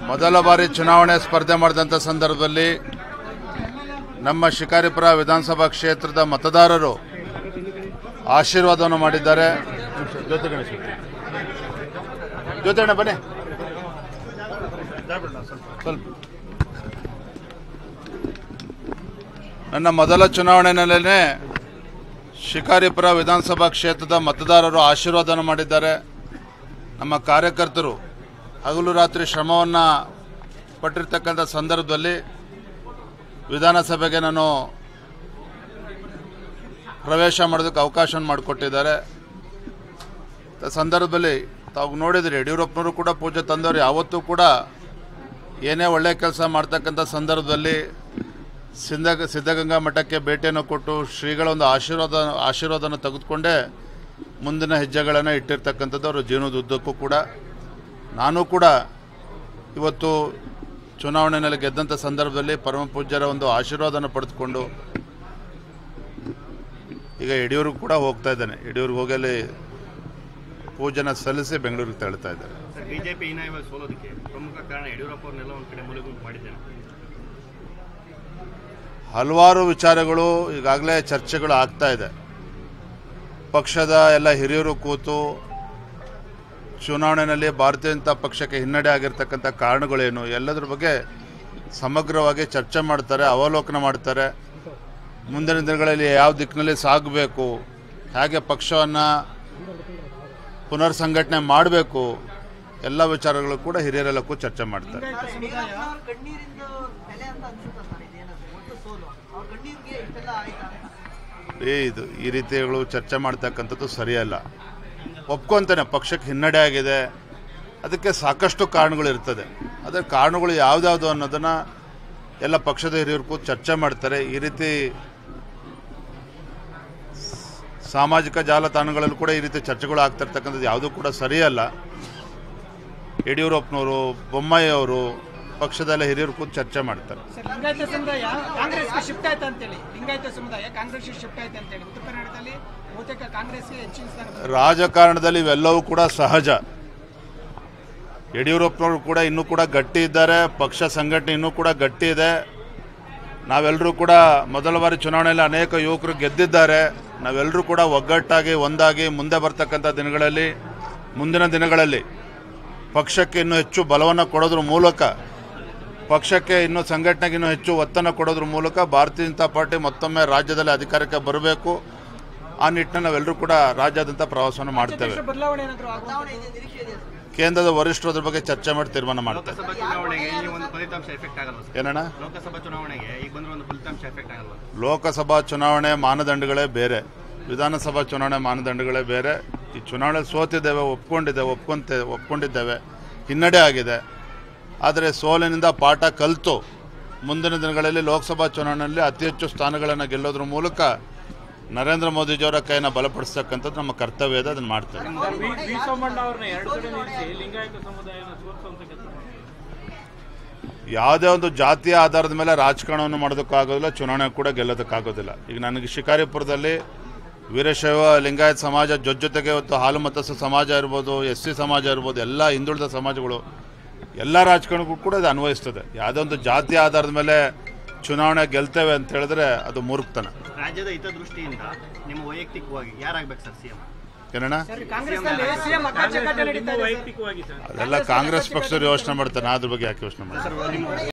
ಮೊದಲ ಬಾರಿ ಚುನಾವಣೆ ಸ್ಪರ್ಧೆ ಮಾಡಿದಂಥ ಸಂದರ್ಭದಲ್ಲಿ ನಮ್ಮ ಶಿಕಾರಿಪುರ ವಿಧಾನಸಭಾ ಕ್ಷೇತ್ರದ ಮತದಾರರು ಆಶೀರ್ವಾದವನ್ನು ಮಾಡಿದ್ದಾರೆ. ಜ್ಯೋತಿಗಣ ಬನ್ನಿ ಸ್ವಲ್ಪ. ನನ್ನ ಮೊದಲ ಚುನಾವಣೆಯಲ್ಲೇ ಶಿಕಾರಿಪುರ ವಿಧಾನಸಭಾ ಕ್ಷೇತ್ರದ ಮತದಾರರು ಆಶೀರ್ವಾದವನ್ನು ಮಾಡಿದ್ದಾರೆ. ನಮ್ಮ ಕಾರ್ಯಕರ್ತರು ಹಗಲು ರಾತ್ರಿ ಶ್ರಮವನ್ನು ಪಟ್ಟಿರ್ತಕ್ಕಂಥ ಸಂದರ್ಭದಲ್ಲಿ ವಿಧಾನಸಭೆಗೆ ನಾನು ಪ್ರವೇಶ ಮಾಡೋದಕ್ಕೆ ಅವಕಾಶವನ್ನು ಮಾಡಿಕೊಟ್ಟಿದ್ದಾರೆ. ಸಂದರ್ಭದಲ್ಲಿ ತಾವು ನೋಡಿದ್ರಿ, ಯಡಿಯೂರಪ್ಪನವರು ಕೂಡ ಪೂಜೆ ತಂದವರು ಯಾವತ್ತೂ ಕೂಡ ಏನೇ ಒಳ್ಳೆಯ ಕೆಲಸ ಮಾಡ್ತಕ್ಕಂಥ ಸಂದರ್ಭದಲ್ಲಿ ಸಿದ್ಧಗಂಗಾ ಮಠಕ್ಕೆ ಭೇಟಿಯನ್ನು ಕೊಟ್ಟು ಶ್ರೀಗಳ ಒಂದು ಆಶೀರ್ವಾದನ ತೆಗೆದುಕೊಂಡೇ ಮುಂದಿನ ಹೆಜ್ಜೆಗಳನ್ನು ಇಟ್ಟಿರ್ತಕ್ಕಂಥದ್ದು ಅವರ ಜೀವನದ ಉದ್ದಕ್ಕೂ ಕೂಡ. ನಾನು ಕೂಡ ಇವತ್ತು ಚುನಾವಣೆಯಲ್ಲಿ ಗೆದ್ದಂಥ ಸಂದರ್ಭದಲ್ಲಿ ಪರಮ ಪೂಜ್ಯರ ಒಂದು ಆಶೀರ್ವಾದನ ಪಡೆದುಕೊಂಡು ಈಗ ಯಡಿಯೂರಿಗೆ ಕೂಡ ಹೋಗ್ತಾ ಇದ್ದೇನೆ. ಯಡಿಯೂರಿಗೆ ಹೋಗಲಿ ಪೂಜೆನ ಸಲ್ಲಿಸಿ ಬೆಂಗಳೂರಿಗೆ ತೆರಳ್ತಾ ಇದ್ದಾರೆ. ಬಿಜೆಪಿ ಸೋಲೋದಕ್ಕೆ ಪ್ರಮುಖ ಕಾರಣ ಯಡಿಯೂರಪ್ಪ ಅವ್ರನ್ನೆಲ್ಲ ಒಂದು ಕಡೆ ಮೂಲೆಗುಂಪು ಮಾಡಿದ್ದೇನೆ. ಹಲವಾರು ವಿಚಾರಗಳು ಈಗಾಗಲೇ ಚರ್ಚೆಗಳು ಆಗ್ತಾ ಇದೆ. ಪಕ್ಷದ ಎಲ್ಲ ಹಿರಿಯರು ಕೂತು ಚುನಾವಣೆಯಲ್ಲಿ ಭಾರತೀಯ ಜನತಾ ಪಕ್ಷಕ್ಕೆ ಹಿನ್ನಡೆ ಆಗಿರ್ತಕ್ಕಂಥ ಕಾರಣಗಳೇನು ಎಲ್ಲದರ ಬಗ್ಗೆ ಸಮಗ್ರವಾಗಿ ಚರ್ಚೆ ಮಾಡ್ತಾರೆ, ಅವಲೋಕನ ಮಾಡ್ತಾರೆ. ಮುಂದಿನ ದಿನಗಳಲ್ಲಿ ಯಾವ ದಿಕ್ಕಿನಲ್ಲಿ ಸಾಗಬೇಕು, ಹೇಗೆ ಪಕ್ಷವನ್ನು ಪುನರ್ ಸಂಘಟನೆ ಮಾಡಬೇಕು, ಎಲ್ಲ ವಿಚಾರಗಳು ಕೂಡ ಹಿರಿಯರೆಲ್ಲ ಕೂತು ಚರ್ಚೆ ಮಾಡ್ತಾರೆ. ಈ ರೀತಿಗಳು ಚರ್ಚೆ ಮಾಡ್ತಕ್ಕಂಥದ್ದು ಸರಿಯಲ್ಲ. ಒಪ್ಕೊಂತಾನೆ ಪಕ್ಷಕ್ಕೆ ಹಿನ್ನಡೆ ಆಗಿದೆ, ಅದಕ್ಕೆ ಸಾಕಷ್ಟು ಕಾರಣಗಳು ಇರ್ತದೆ. ಅದರ ಕಾರಣಗಳು ಯಾವುದ್ಯಾವುದು ಅನ್ನೋದನ್ನು ಎಲ್ಲ ಪಕ್ಷದ ಹಿರಿಯರು ಕೂತು ಚರ್ಚೆ ಮಾಡ್ತಾರೆ. ಈ ರೀತಿ ಸಾಮಾಜಿಕ ಜಾಲತಾಣಗಳಲ್ಲೂ ಕೂಡ ಈ ರೀತಿ ಚರ್ಚೆಗಳು ಆಗ್ತಿರ್ತಕ್ಕಂಥದ್ದು ಯಾವುದೂ ಕೂಡ ಸರಿಯಲ್ಲ. ಯಡಿಯೂರಪ್ಪನವರು, ಬೊಮ್ಮಾಯಿ ಅವರು, ಪಕ್ಷದಲ್ಲ ಹಿರಿಯರು ಕೂತು ಚರ್ಚೆ ಮಾಡ್ತಾರೆ. ಲಿಂಗಾಯತ ಸಮುದಾಯ ಕಾಂಗ್ರೆಸ್ಗೆ ಶಿಫ್ಟ್ ಆಯ್ತು ಅಂತೇಳಿ, ಲಿಂಗಾಯತ ಸಮುದಾಯ ಕಾಂಗ್ರೆಸ್ಗೆ ಶಿಫ್ಟ್ ಆಯ್ತು ಅಂತೇಳಿ ಉತ್ತರ ಕರ್ನಾಟಕದಲ್ಲಿ ಬಹುತೇಕ ಕಾಂಗ್ರೆಸ್ಗೆ ಹೆಚ್ಚಿನ ಸ್ಥಾನ. ರಾಜಕಾರಣದಲ್ಲಿ ಇವೆಲ್ಲವೂ ಕೂಡ ಸಹಜ. ಯಡಿಯೂರಪ್ಪನವರು ಕೂಡ ಇನ್ನೂ ಕೂಡ ಗಟ್ಟಿ ಇದ್ದಾರೆ, ಪಕ್ಷ ಸಂಘಟನೆ ಇನ್ನೂ ಕೂಡ ಗಟ್ಟಿ ಇದೆ. ನಾವೆಲ್ಲರೂ ಕೂಡ ಮೊದಲ ಬಾರಿ ಚುನಾವಣೆಯಲ್ಲಿ ಅನೇಕ ಯುವಕರು ಗೆದ್ದಿದ್ದಾರೆ. ನಾವೆಲ್ಲರೂ ಕೂಡ ಒಗ್ಗಟ್ಟಾಗಿ ಒಂದಾಗಿ ಮುಂದೆ ಬರ್ತಕ್ಕಂಥ ದಿನಗಳಲ್ಲಿ, ಮುಂದಿನ ದಿನಗಳಲ್ಲಿ ಪಕ್ಷಕ್ಕೆ ಇನ್ನೂ ಹೆಚ್ಚು ಬಲವನ್ನು ಕೊಡೋದ್ರ ಮೂಲಕ, ಪಕ್ಷಕ್ಕೆ ಇನ್ನೂ ಸಂಘಟನೆಗೆ ಇನ್ನೂ ಹೆಚ್ಚು ಒತ್ತನ್ನು ಕೊಡೋದ್ರ ಮೂಲಕ ಭಾರತೀಯ ಜನತಾ ಪಾರ್ಟಿ ಮತ್ತೊಮ್ಮೆ ರಾಜ್ಯದಲ್ಲಿ ಅಧಿಕಾರಕ್ಕೆ ಬರಬೇಕು. ಆ ನಿಟ್ಟಿನಲ್ಲಿ ನಾವೆಲ್ಲರೂ ಕೂಡ ರಾಜ್ಯಾದ್ಯಂತ ಪ್ರವಾಸವನ್ನು ಮಾಡ್ತೇವೆ. ಕೇಂದ್ರದ ವರಿಷ್ಠರು ಅದ್ರ ಬಗ್ಗೆ ಚರ್ಚೆ ಮಾಡಿ ತೀರ್ಮಾನ ಮಾಡ್ತಾರೆ. ಏನಣ್ಣ, ಲೋಕಸಭಾ ಚುನಾವಣೆ ಮಾನದಂಡಗಳೇ ಬೇರೆ, ವಿಧಾನಸಭಾ ಚುನಾವಣೆ ಮಾನದಂಡಗಳೇ ಬೇರೆ. ಈ ಚುನಾವಣೆ ಸೋತಿದ್ದೇವೆ, ಒಪ್ಕೊಂಡಿದ್ದೇವೆ, ಹಿನ್ನಡೆ ಆಗಿದೆ. ಆದರೆ ಸೋಲಿನಿಂದ ಪಾಠ ಕಲಿತು ಮುಂದಿನ ದಿನಗಳಲ್ಲಿ ಲೋಕಸಭಾ ಚುನಾವಣೆಯಲ್ಲಿ ಅತಿ ಹೆಚ್ಚು ಸ್ಥಾನಗಳನ್ನು ಗೆಲ್ಲೋದ್ರ ಮೂಲಕ ನರೇಂದ್ರ ಮೋದಿಜಿಯವರ ಕೈಯನ್ನು ಬಲಪಡಿಸ್ತಕ್ಕಂಥದ್ದು ನಮ್ಮ ಕರ್ತವ್ಯ ಇದೆ. ಅದನ್ನು ಮಾಡ್ತೇವೆ. ಯಾವುದೇ ಒಂದು ಜಾತಿಯ ಆಧಾರದ ಮೇಲೆ ರಾಜಕಾರಣವನ್ನು ಮಾಡೋದಕ್ಕಾಗೋದಿಲ್ಲ, ಚುನಾವಣೆ ಕೂಡ ಗೆಲ್ಲೋದಕ್ಕಾಗೋದಿಲ್ಲ. ಈಗ ನನಗೆ ಶಿಕಾರಿಪುರದಲ್ಲಿ ವೀರಶೈವ ಲಿಂಗಾಯತ ಸಮಾಜ ಜೊತೆಗೆ ಇವತ್ತು ಹಾಲು ಮತಸ್ಥ ಸಮಾಜ ಇರ್ಬೋದು, SC ಸಮಾಜ ಇರ್ಬೋದು, ಎಲ್ಲ ಹಿಂದುಳಿದ ಸಮಾಜಗಳು, ಎಲ್ಲ ರಾಜಕಾರಣಕ್ಕೂ ಕೂಡ ಇದು ಅನ್ವಯಿಸ್ತದೆ. ಯಾವುದೇ ಒಂದು ಜಾತಿಯ ಆಧಾರದ ಮೇಲೆ ಚುನಾವಣೆ ಗೆಲ್ತೇವೆ ಅಂತ ಹೇಳಿದ್ರೆ ಅದು ಮೂರ್ಖತನ. ರಾಜ್ಯದ ಹಿತದೃಷ್ಟಿಯಿಂದ ನಿಮ್ಮ ವೈಯಕ್ತಿಕವಾಗಿ ಯಾರಾಗಬೇಕು ಸರ್ CM? ಏನಣ್ಣ, ಅದೆಲ್ಲ ಕಾಂಗ್ರೆಸ್ ಪಕ್ಷದವರು ಯೋಚನೆ ಮಾಡ್ತಾರೆ, ಅದ್ರ ಬಗ್ಗೆ ಯಾಕೆ ಯೋಚನೆ ಮಾಡ್ತಾರೆ?